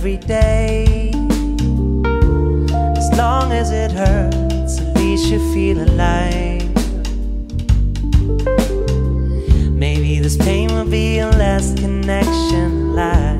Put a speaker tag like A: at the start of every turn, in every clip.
A: every day. As long as it hurts, at least you feel alive. Maybe this pain will be your last connection alive.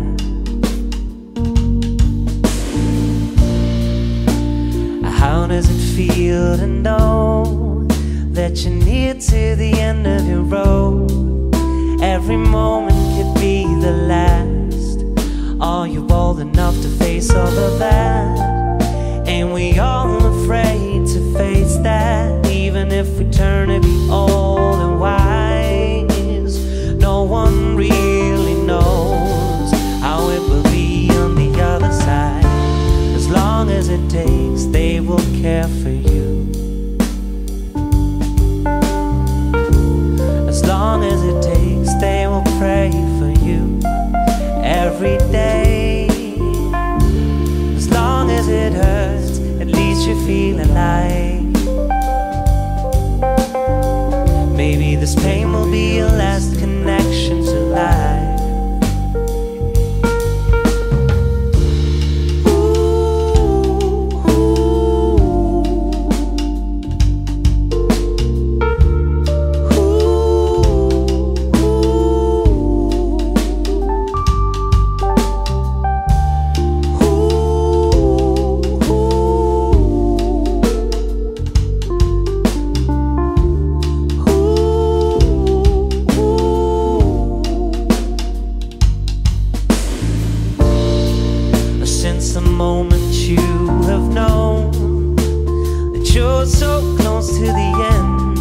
A: How does it feel to know that you're near to the end of your road? Every moment could be the last. Are you bold enough to face all of that? Ain't we all afraid to face that? Even if we turn to be old and wise, no one really knows how it will be on the other side. As long as it takes, they will care for you. As long as it takes, they will pray for you every day. As long as it hurts, at least you feel alive. Maybe this pain will be your last connection to life. Since the moment you have known that you're so close to the end,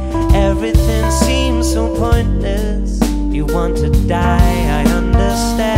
A: everything seems so pointless. You want to die, I understand.